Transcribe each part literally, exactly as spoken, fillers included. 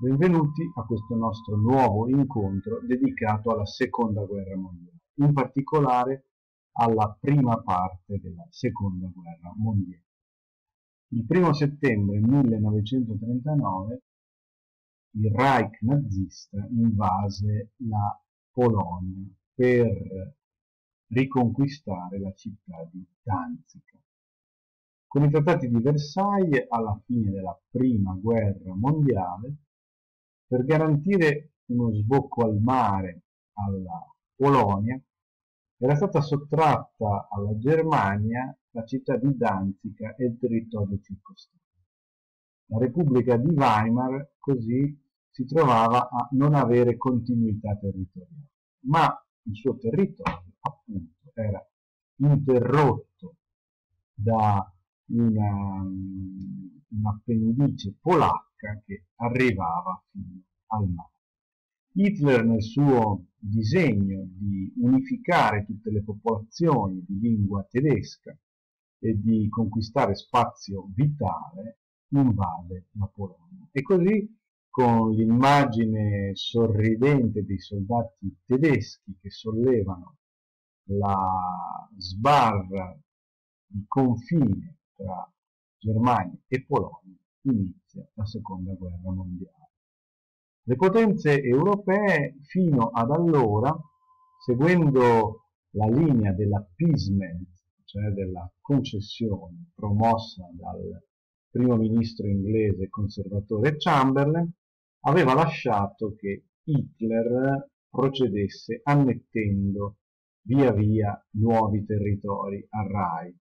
Benvenuti a questo nostro nuovo incontro dedicato alla Seconda Guerra Mondiale, in particolare alla prima parte della Seconda Guerra Mondiale. Il primo settembre millenovecentotrentanove il Reich nazista invase la Polonia per riconquistare la città di Danzica. Con i trattati di Versailles, alla fine della prima guerra mondiale, per garantire uno sbocco al mare alla Polonia, era stata sottratta alla Germania la città di Danzica e il territorio circostante. La Repubblica di Weimar così si trovava a non avere continuità territoriale, ma il suo territorio appunto era interrotto da una, un'appendice polacca che arrivava fino al mare. Hitler, nel suo disegno di unificare tutte le popolazioni di lingua tedesca e di conquistare spazio vitale, invade la Polonia. E così, con l'immagine sorridente dei soldati tedeschi che sollevano la sbarra di confine tra Germania e Polonia, inizia la Seconda Guerra Mondiale. Le potenze europee fino ad allora, seguendo la linea dell'appeasement, cioè della concessione promossa dal primo ministro inglese conservatore Chamberlain, aveva lasciato che Hitler procedesse annettendo via via nuovi territori al Reich.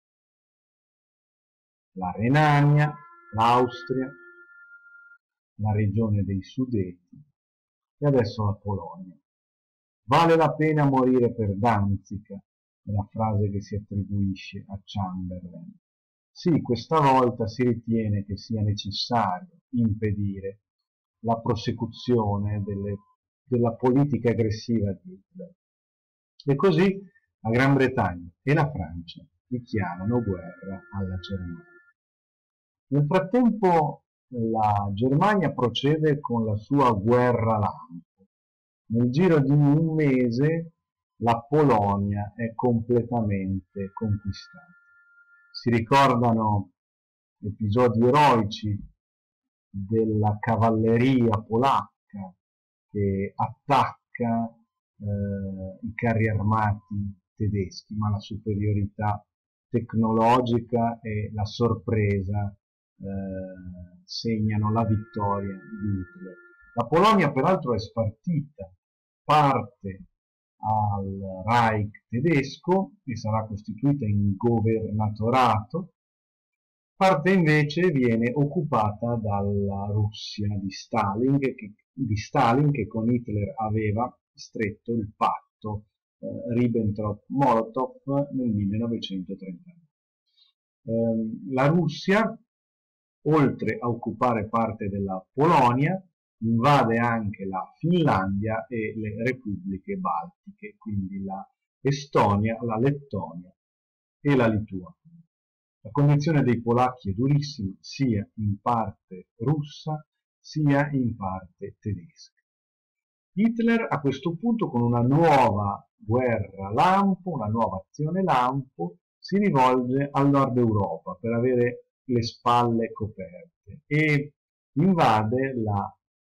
La Renania, l'Austria, la regione dei Sudeti e adesso la Polonia. Vale la pena morire per Danzica, è la frase che si attribuisce a Chamberlain. Sì, questa volta si ritiene che sia necessario impedire la prosecuzione delle, della politica aggressiva di Hitler. E così la Gran Bretagna e la Francia dichiarano guerra alla Germania. Nel frattempo la Germania procede con la sua guerra lampo. Nel giro di un mese la Polonia è completamente conquistata. Si ricordano episodi eroici della cavalleria polacca che attacca eh, i carri armati tedeschi, ma la superiorità tecnologica e la sorpresa eh, segnano la vittoria di Hitler. La Polonia peraltro è spartita, parte al Reich tedesco e sarà costituita in governatorato, parte invece viene occupata dalla Russia di Stalin, che, di Stalin, che con Hitler aveva stretto il patto eh, Ribbentrop-Molotov nel millenovecentotrentanove. Eh, la Russia, oltre a occupare parte della Polonia, invade anche la Finlandia e le repubbliche baltiche, quindi la Estonia, la Lettonia e la Lituania. La condizione dei polacchi è durissima, sia in parte russa, sia in parte tedesca. Hitler a questo punto, con una nuova guerra lampo, una nuova azione lampo, si rivolge al nord Europa per avere le spalle coperte e invade la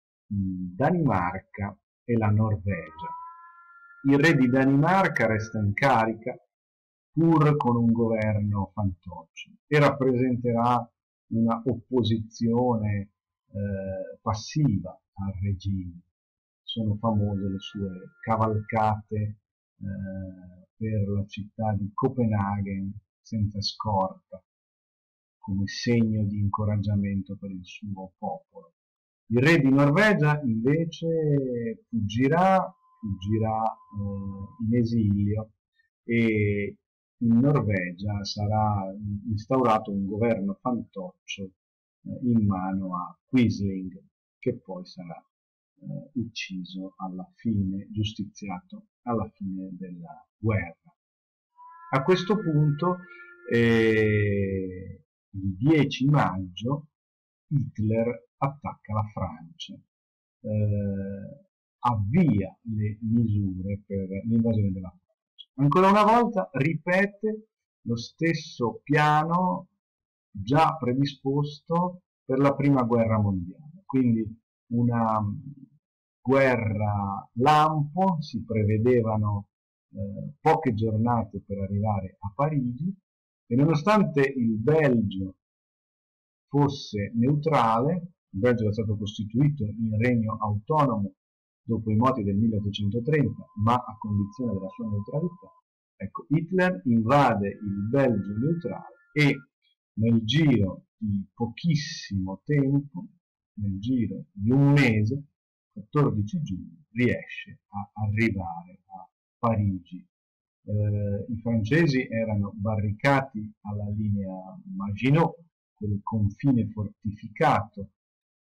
Danimarca e la Norvegia. Il re di Danimarca resta in carica pur con un governo fantoccio e rappresenterà una opposizione eh, passiva al regime. Sono famose le sue cavalcate eh, per la città di Copenaghen senza scorta, come segno di incoraggiamento per il suo popolo. Il re di Norvegia invece fuggirà, fuggirà eh, in esilio e in Norvegia sarà instaurato un governo fantoccio eh, in mano a Quisling, che poi sarà eh, ucciso alla fine, giustiziato alla fine della guerra. A questo punto, eh, il dieci maggio, Hitler attacca la Francia, eh, avvia le misure per l'invasione della Francia. Ancora una volta ripete lo stesso piano già predisposto per la prima guerra mondiale, quindi una guerra lampo, si prevedevano eh, poche giornate per arrivare a Parigi e nonostante il Belgio fosse neutrale, il Belgio era stato costituito in regno autonomo dopo i moti del milleottocentotrenta, ma a condizione della sua neutralità, ecco, Hitler invade il Belgio neutrale e nel giro di pochissimo tempo, nel giro di un mese, quattordici giugno, riesce a arrivare a Parigi. Eh, I francesi erano barricati alla linea Maginot, quel confine fortificato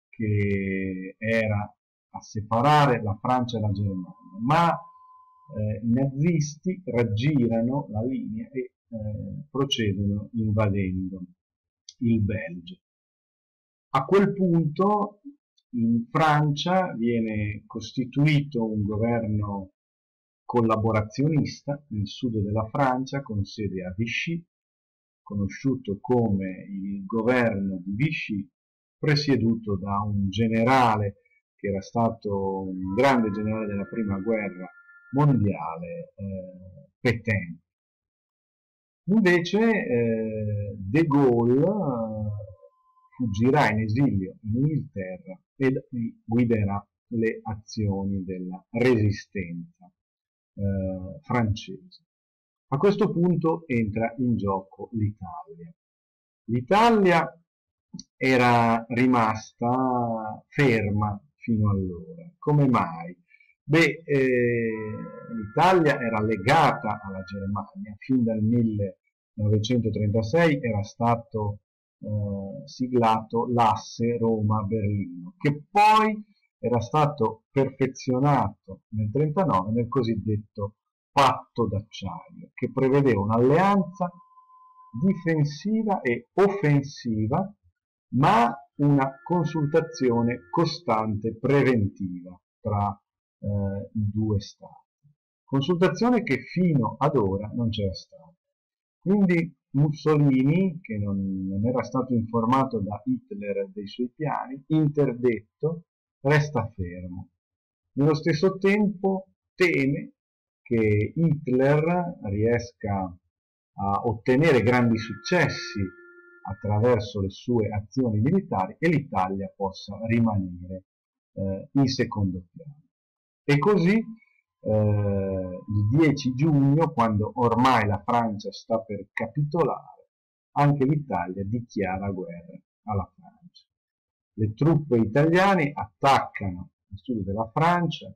che era a separare la Francia e la Germania, ma eh, i nazisti raggirano la linea e eh, procedono invadendo il Belgio. A quel punto in Francia viene costituito un governo collaborazionista nel sud della Francia con sede a Vichy, conosciuto come il governo di Vichy, presieduto da un generale che era stato un grande generale della prima guerra mondiale, eh, Pétain. Invece eh, De Gaulle eh, fuggirà in esilio in Inghilterra ed guiderà le azioni della resistenza eh, francese. A questo punto entra in gioco l'Italia. L'Italia era rimasta ferma fino allora. Come mai? Beh, eh, l'Italia era legata alla Germania. Fin dal millenovecentotrentasei era stato eh, siglato l'asse Roma-Berlino, che poi era stato perfezionato nel trentanove nel cosiddetto patto d'acciaio, che prevedeva un'alleanza difensiva e offensiva, ma una consultazione costante preventiva tra eh, i due stati. Consultazione che fino ad ora non c'era stata. Quindi Mussolini, che non, non era stato informato da Hitler dei suoi piani, interdetto, resta fermo. Nello stesso tempo teme che Hitler riesca a ottenere grandi successi attraverso le sue azioni militari e l'Italia possa rimanere eh, in secondo piano. E così eh, il dieci giugno, quando ormai la Francia sta per capitolare, anche l'Italia dichiara guerra alla Francia. Le truppe italiane attaccano il sud della Francia,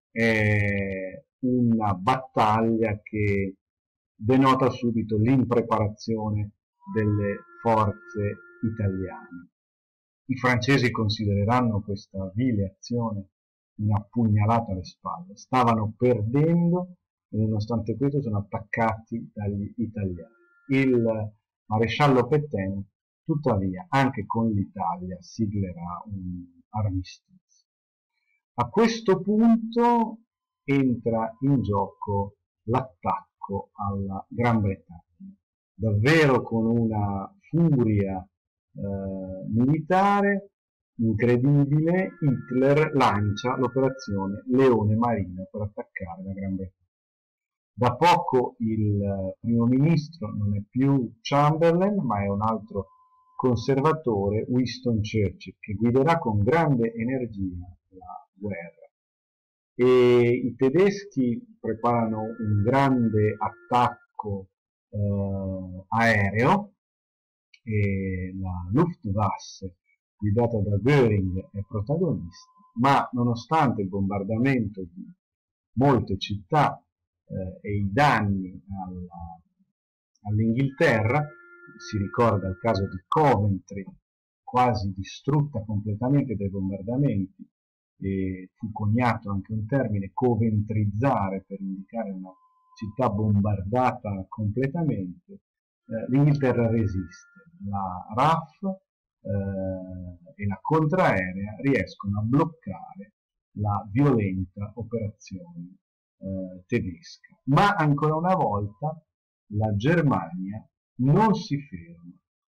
è una battaglia che denota subito l'impreparazione delle forze italiane. I francesi considereranno questa vile azione una pugnalata alle spalle. Stavano perdendo e nonostante questo sono attaccati dagli italiani. Il maresciallo Pétain, tuttavia, anche con l'Italia siglerà un armistizio. A questo punto entra in gioco l'attacco alla Gran Bretagna, davvero con una furia eh, militare incredibile. Hitler lancia l'operazione Leone Marino per attaccare la Gran Bretagna. Da poco il primo ministro non è più Chamberlain, ma è un altro conservatore, Winston Churchill, che guiderà con grande energia la guerra. E i tedeschi preparano un grande attacco eh, aereo e la Luftwaffe, guidata da Göring, è protagonista, ma nonostante il bombardamento di molte città eh, e i danni all'Inghilterra, si ricorda il caso di Coventry, quasi distrutta completamente dai bombardamenti, e fu coniato anche un termine, coventrizzare, per indicare una città bombardata completamente. eh, L'Inghilterra resiste, la R A F eh, e la contraerea riescono a bloccare la violenta operazione eh, tedesca. Ma ancora una volta la Germania non si ferma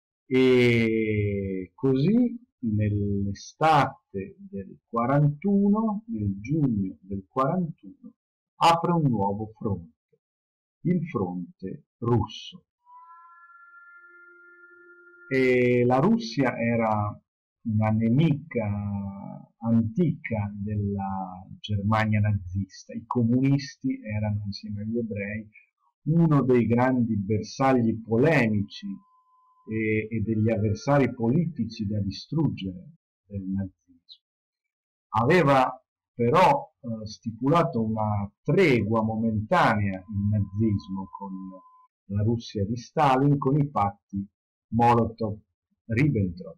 e così nell'estate del quarantuno, nel giugno del quarantuno, apre un nuovo fronte, il fronte russo. E la Russia era una nemica antica della Germania nazista. I comunisti erano, insieme agli ebrei, uno dei grandi bersagli polemici e, e degli avversari politici da distruggere del nazismo. Aveva però eh, stipulato una tregua momentanea il nazismo con la Russia di Stalin, con i patti Molotov-Ribbentrop.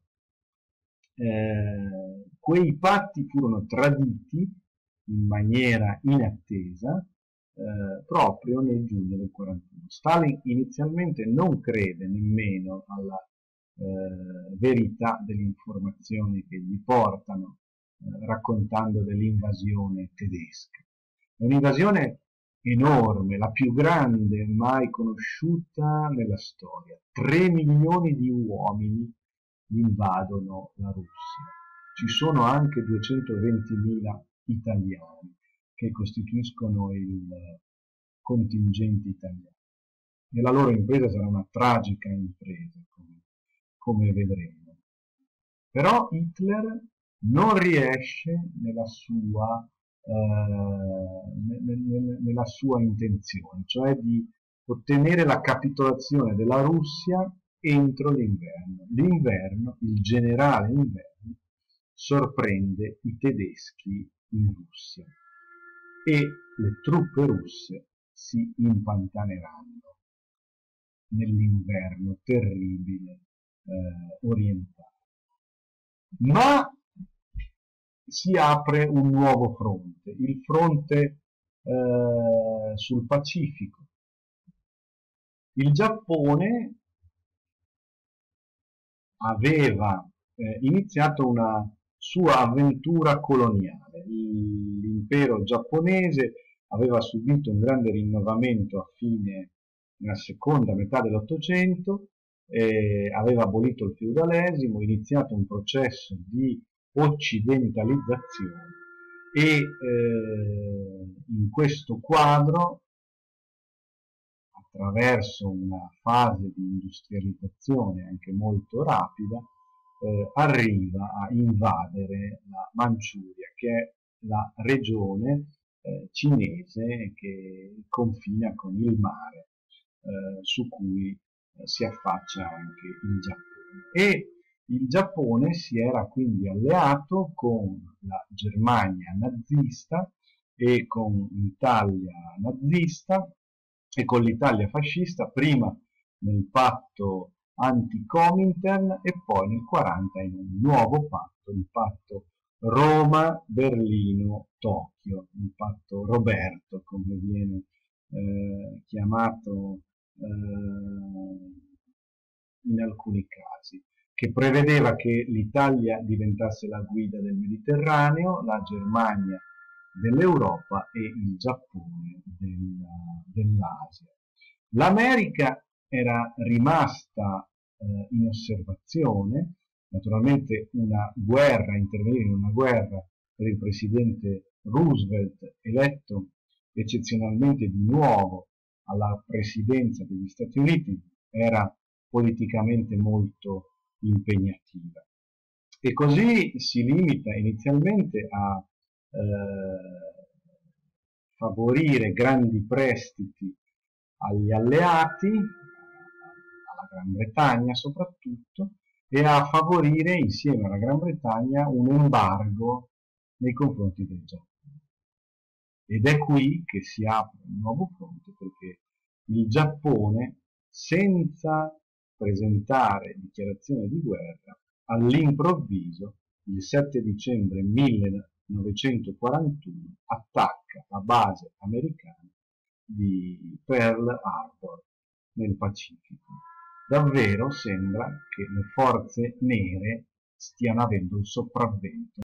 Eh, quei patti furono traditi in maniera inattesa eh, proprio nel giugno del quarantuno. Stalin inizialmente non crede nemmeno alla eh, verità delle informazioni che gli portano eh, raccontando dell'invasione tedesca. È un'invasione enorme, la più grande mai conosciuta nella storia. tre milioni di uomini invadono la Russia. Ci sono anche duecentoventimila italiani che costituiscono il contingente italiano. E la loro impresa sarà una tragica impresa, come, come vedremo. Però Hitler non riesce nella sua, eh, nella sua intenzione, cioè di ottenere la capitolazione della Russia entro l'inverno. L'inverno, il generale inverno, sorprende i tedeschi in Russia e le truppe russe si impantaneranno nell'inverno terribile eh, orientale. Ma si apre un nuovo fronte, il fronte eh, sul Pacifico. Il Giappone aveva eh, iniziato una sua avventura coloniale. L'impero giapponese aveva subito un grande rinnovamento a fine nella seconda metà dell'Ottocento, eh, aveva abolito il feudalesimo, iniziato un processo di occidentalizzazione e eh, in questo quadro, attraverso una fase di industrializzazione anche molto rapida, eh, arriva a invadere la Manciuria, che è la regione eh, cinese che confina con il mare eh, su cui eh, si affaccia anche il Giappone. E il Giappone si era quindi alleato con la Germania nazista e con l'Italia nazista e con l'Italia fascista, prima nel patto anti-Comintern e poi nel quaranta in un nuovo patto, il patto Roma-Berlino-Tokyo, il patto Roberto, come viene eh, chiamato eh, in alcuni casi, che prevedeva che l'Italia diventasse la guida del Mediterraneo, la Germania dell'Europa e il Giappone dell'Asia. L'America era rimasta eh, in osservazione, naturalmente una guerra, intervenire in una guerra per il presidente Roosevelt, eletto eccezionalmente di nuovo alla presidenza degli Stati Uniti, era politicamente molto impegnativa. E così si limita inizialmente a eh, favorire grandi prestiti agli alleati, alla Gran Bretagna soprattutto, e a favorire insieme alla Gran Bretagna un embargo nei confronti del Giappone. Ed è qui che si apre un nuovo fronte, perché il Giappone, senza presentare dichiarazione di guerra, all'improvviso, il sette dicembre millenovecentoquarantuno, attacca la base americana di Pearl Harbor nel Pacifico. Davvero sembra che le forze nere stiano avendo il sopravvento.